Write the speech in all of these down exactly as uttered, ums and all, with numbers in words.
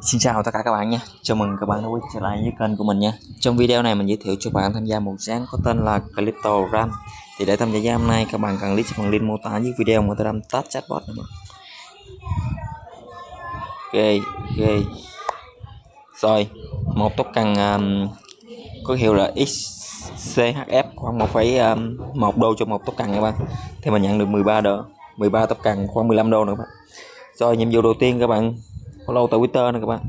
Xin chào tất cả các bạn nha, chào mừng các bạn đã quay trở lại với kênh của mình nha. Trong video này mình giới thiệu cho bạn tham gia một dự án có tên là Cryptogram. Thì để tham gia dự án này các bạn cần click vào phần link mô tả dưới video mà tôi đang test chatbot này. Ok, ok. Rồi, một token um, có hiệu là ích xê hát ép khoảng một phẩy một đô cho một token các bạn. Thì mình nhận được mười ba đô, mười ba token khoảng mười lăm đô nữa các bạn. Rồi nhiệm vụ đầu tiên các bạn follow tại Twitter nè các bạn.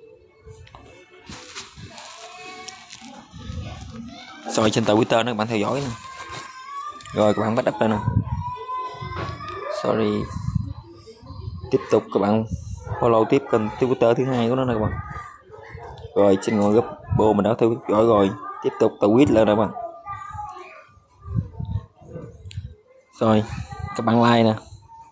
Rồi trên tờ Twitter nó các bạn theo dõi nè. Rồi các bạn bắt up lên nè. Sorry. Tiếp tục các bạn follow tiếp kênh Twitter thứ hai của nó nè các bạn. Rồi trên ngôi group bộ mình đã theo dõi rồi. Tiếp tục tờ tweet lên nè các bạn. Rồi các bạn like nè.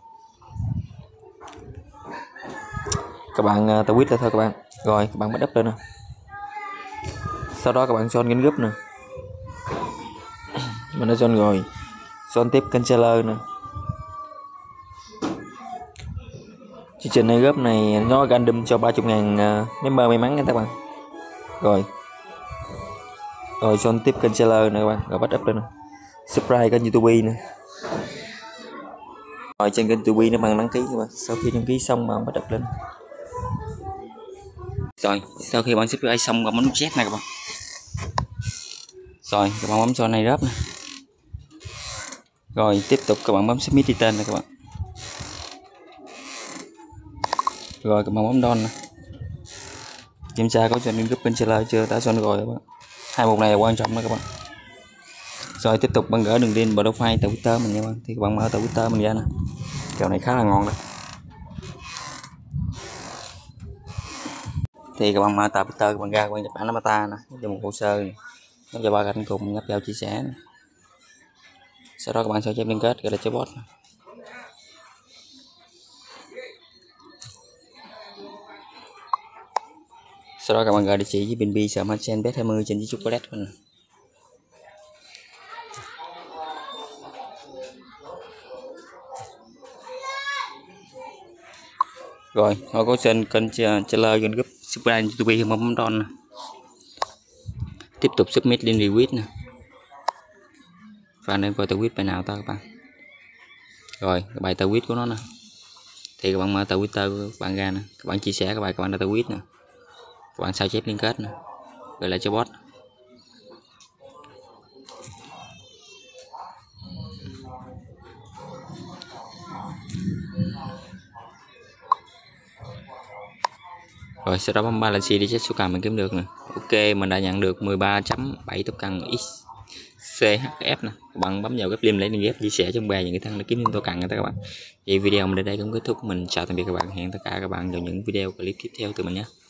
Các bạn uh, tờ tweet lên thôi các bạn. Rồi các bạn bắt up lên nè. Sau đó các bạn join kênh group nè. Mình đã join rồi. Join tiếp kênh trailer nè. Chương trình này group này nó random cho ba mươi ngàn uh, member may mắn nha các bạn. Rồi Rồi join tiếp kênh trailer nè các bạn. Rồi bắt up lên nè. Subscribe kênh YouTube nè. Rồi trên kênh YouTube nó bằng đăng ký các bạn. Sau khi đăng ký xong bạn bắt up lên. Rồi sau khi bạn subscribe xong bạn bấm Z này các bạn. Rồi các bạn bấm cho này rớp nè. Rồi tiếp tục các bạn bấm submit đi tên này các bạn. Rồi các bạn bấm don nè. Kiểm tra có join group kênh trailer chưa, đã join rồi các bạn. Hai mục này là quan trọng đó các bạn. Rồi tiếp tục bạn gỡ đường link profile tại Twitter mình nha bạn. Thì các bạn mở tại Twitter mình ra nè. Kèo này khá là ngon đó. Thì các bạn mở tại Twitter các bạn ra các bạn nhập ảnh avatar nè, cho một hồ sơ này. Nó cho ba cạnh cùng nhấp vào chia sẻ nè. Sau đó các bạn sẽ chép liên kết gọi là chatbot. Sau đó các bạn gửi địa chỉ với pin bi sợ trên bet hai mươi trên chiếc chocolate mình. Rồi họ có trên kênh trailer kênh group subscribe YouTube không bấm don nè. Tiếp tục submit link retweet nè. Và nên coi tờ tweet bài nào ta các bạn. Rồi bài tờ tweet của nó nè. Thì các bạn mở tờ Twitter của các bạn ra nè, các bạn chia sẻ các bài các bạn đã tờ tweet nè. Các bạn sao chép liên kết nè. Gọi là cho bot. Rồi sau đó bấm balance để check số cần mình kiếm được nè. Ok, mình đã nhận được mười ba chấm bảy token ích xê hát ép nè. Các bạn bấm vào cái link lấy liên ghép chia sẻ cho bè những người thân để kiếm thêm token nha các bạn. Vậy video mình đến đây cũng kết thúc. Mình chào tạm biệt các bạn, hẹn tất cả các bạn vào những video clip tiếp theo từ mình nhé.